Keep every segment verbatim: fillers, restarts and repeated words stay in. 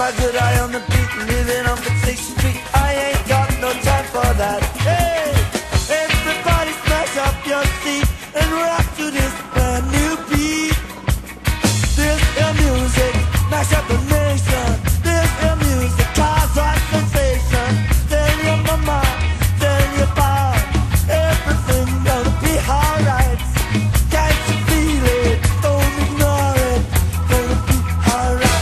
got a good eye on the beat, living on Fixation Street. I ain't got no time for that. Hey, everybody smash up your seat and rock to this brand new beat. This is music, mash up the nation. This is music, cause a sensation. Tell your mama, tell your papa, everything gonna be alright. Can't you feel it? Don't ignore it. Gonna be alright.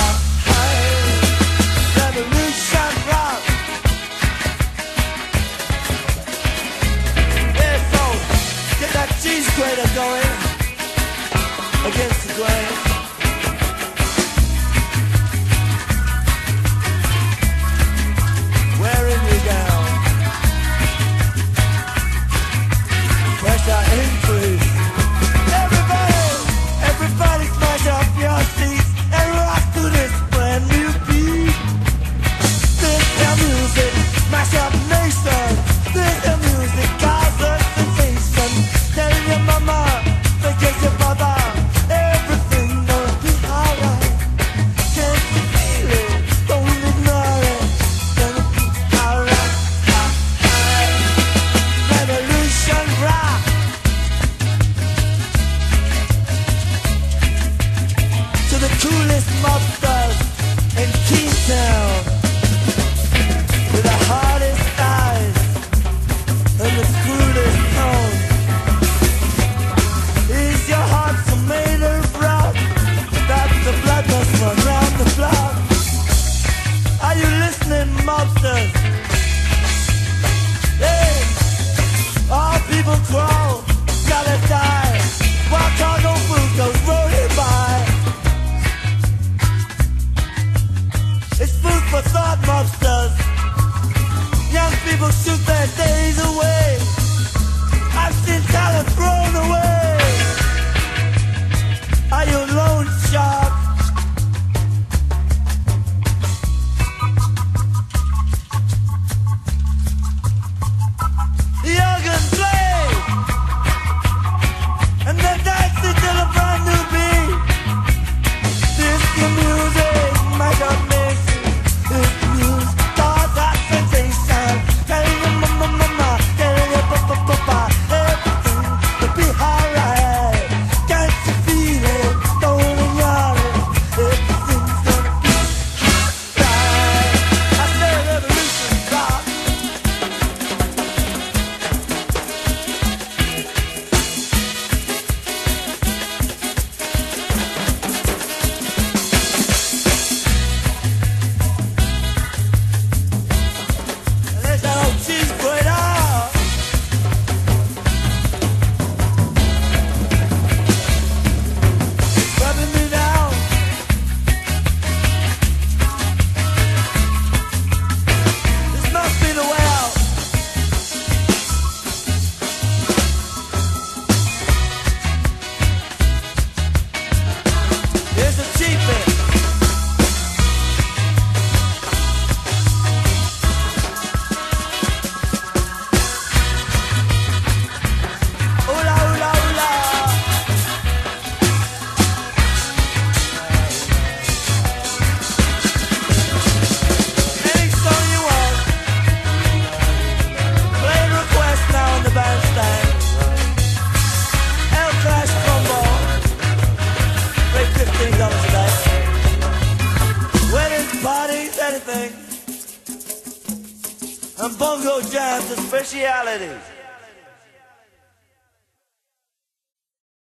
Revolution rock. Yeah, so get that cheese grater going against the grain. Wearing you down. Pressure increase. Everybody, everybody smash up your seats and rock to this brand new beat. This is music, mash up nation. This is music, cause a sensation. Tell your mama, forget your papa, everything gonna be alright. Can't you feel it? Don't ignore it. Gonna be alright. Revolution rock. To the coolest mobsters in Keytown, with the hardest eyes and the crudest tone. Is your heart so made of rock that the blood must run round the block? Are you listening, mobsters? Hey, all people crawl, gotta die, while cargo food goes rolling by. It's food for thought, mobsters. Young people shoot their days away. I've seen talent thrown away. Are you loan shark? The organ play, and then dancing till a brand new beat. This is music, my God, nation. This music, cause a sensation. Tell your mama, mama, tell your papa, papa, everything will be alright. Can't you feel it? Don't ignore it. Everything's gonna be alright. I say revolution rock. There's that old cheese grater. Rubbing me down. This must be the way out. Here's a cheap bit. Oola, oola, oola. Any song you want. Play request now in the bandstand. L-Clash trombone. Pay fifteen dollars a day. Weddings, parties, anything. And bongo jams are specialities.